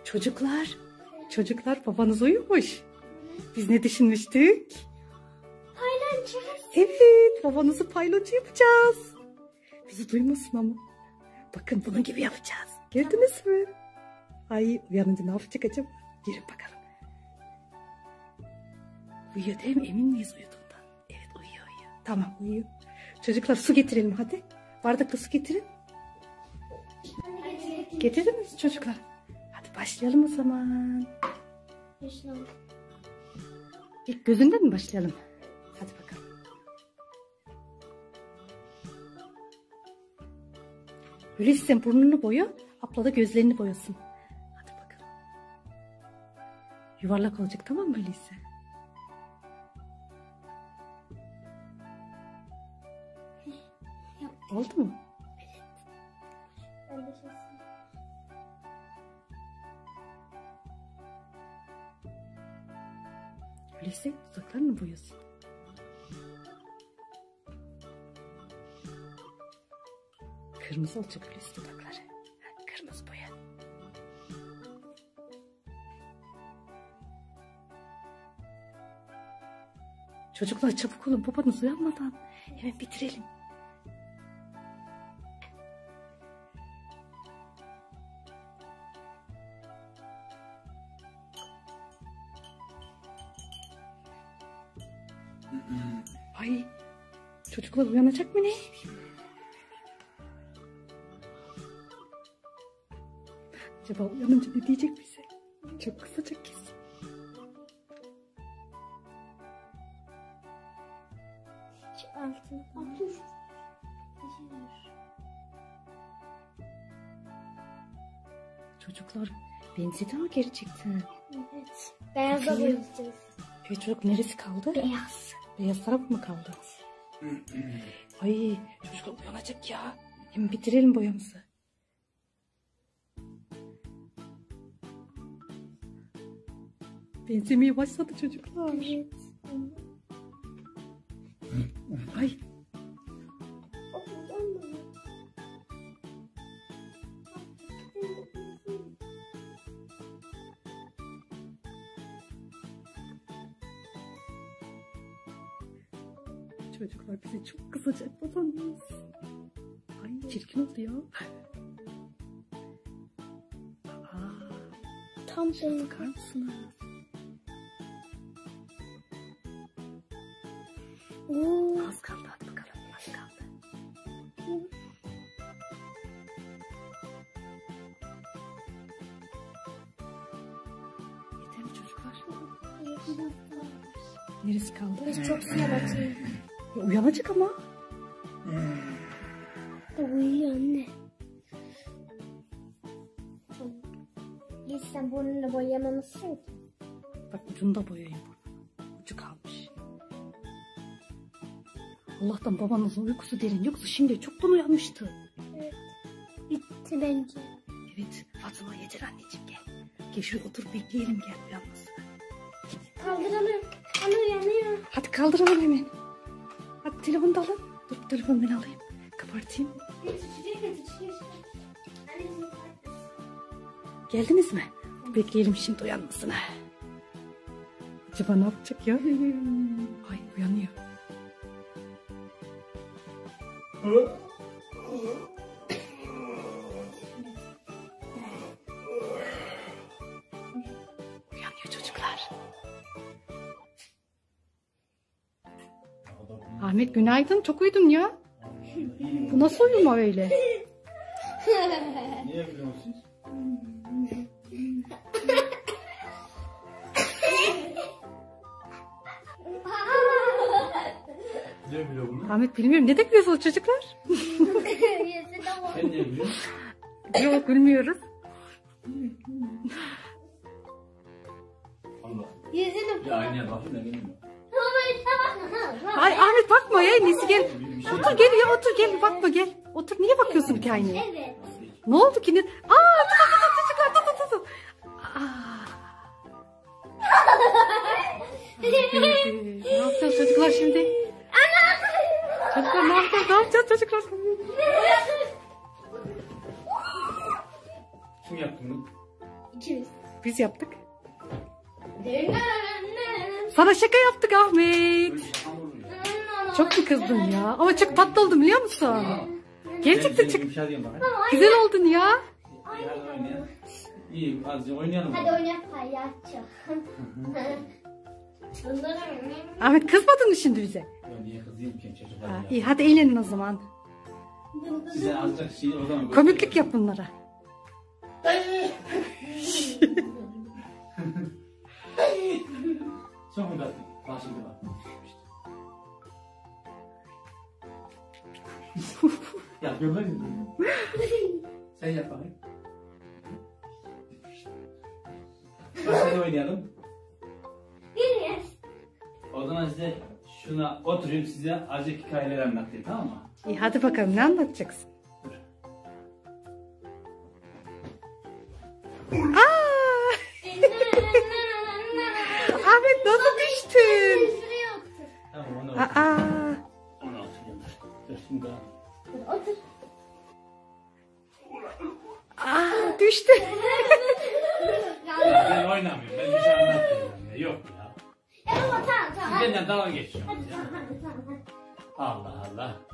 Çocuklar babanız uyumuş. Biz ne düşünmüştük? Paylancı. Evet, babanızı paylaşı yapacağız. Bizi duymasın ama. Bakın bunun gibi yapacağız. Gördünüz mü? Ay, uyanınca ne yapacak acaba? Girin bakalım. Uyuyor değil mi? Emin miyiz uyuduğundan? Evet, uyuyor. Tamam, uyuyor. Çocuklar su getirelim hadi. Bardakla su getirin. Getirdiniz mi çocuklar? Hadi başlayalım o zaman. İlk gözünden mi başlayalım? Hadi bakalım. Hulusi sen burnunu boya, abla da gözlerini boyasın. Hadi bakalım. Yuvarlak olacak, tamam mı Hulusi? Oldu mu? Evet. Hulusi dudaklarını mı boyasın? Kırmızı olacak Hulusi dudakları. Kırmızı boya. Çocuklar çabuk olun, babanız uyanmadan. Hemen bitirelim. Ay, çocuklar uyanacak mı ne? Acaba uyanınca ne diyecek bize? Çok kızacak kesin. Şu altını dur. Çocuklar benzedi ama gerçekten. Evet. Beyaz da boyayacağız. Evet çocuk, neresi kaldı? Beyaz. Beyaz taraf mı kaldı? Ay, çocuklar uyanacak ya. Hemen bitirelim boyamızı. Benzemeye başladı çocuklar. Evet. Ay. Çocuklar bize çok kızacak babanız. Ay, çirkin oldu ya. Tam benim. Bakar mısınız? Az kaldı, hadi bakalım. Az kaldı. Yeter mi çocuklar? Neresi kaldı? Biz çok suya batıyoruz. Uyanacak ama. Uyuyor anne. Hiç sen burnunu boyamamışsın ki. Bak ucunu da boyayayım burnunu. Ucu kalmış. Allah'tan babanızın uykusu derin. Yoksa şimdi çoktan uyanmıştı. Evet. Bitti bence. Evet. Fatıma yeter anneciğim gel. Gel şuraya otur bekleyelim, gel uyanmasın. Kaldıralım. Ana uyanıyor. Hadi kaldıralım hemen. Hadi telefonu da alın. Dur telefonu ben alayım. Kapatayım. Geldiniz mi? Bekleyelim şimdi uyanmasına. Acaba ne yapacak ya? Ay uyanıyor. Uyanıyor çocuklar. Ahmet günaydın. Çok uyudun ya. Bu nasıl uyuma öyle? Niye biliyorsunuz? Ne biliyor bunu? Ahmet bilmiyorum. Ne de gülüyorsunuz çocuklar? Sen ne biliyorsun? Yok gülmüyoruz. Allah. Yüzünü. Ya aynaya bakayım da gelmiyor. Ay Ahmet bakma ya. Nesi gel. Bir şey Otur gel ya, otur gel. Bakma gel. Otur, niye bakıyorsun ki aynaya? Evet. Ne oldu ki? Aa, tut. Ne yapacağız çocuklar şimdi? Çocuklar ne yapacağız? Ne yapacağız çocuklar? Kim yaptı bunu? İkimiz. Biz yaptık. Sana şaka yaptık Ahmet. Çok mu kızdın ya? Ama çok tatlı oldun biliyor musun? Gerçekten çok güzel oldun ya. İyi, azıcık oynayalım. Hadi oynayalım palyaço. Ahmet kızmadın mı şimdi bize? Ya niye kızayım ki çocuklar Ha, ya? iyi hadi eğlenin o zaman. Size azıcık şey o zaman Komiklik yap bunlara. Çok mu tatlı? Bak şimdi bak. Yapıyorlar ya. Sen yap bakayım. Başka ne oynayalım? Bilmiyoruz. O zaman size şuna oturayım size azıcık hikayeler anlatayım, tamam mı? İyi hadi bakalım ne anlatacaksın? Aa! Ahmet nasıl düştün? Şuraya otur. Tamam onu Aa! oturayım. Onu oturayım. Dur şimdi al. Otur. Aa düştü. Ya ben oynamıyorum. Ben bir şey anlatmıyorum ya. Yok ya. Tamam tamam. Siz benden dalga geçiyorsunuz Hadi ya. tamam hadi tamam. Allah Allah.